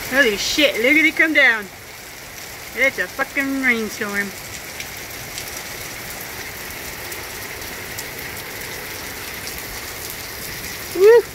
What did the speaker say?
Holy shit, look at it come down. It's a fucking rainstorm. Woo!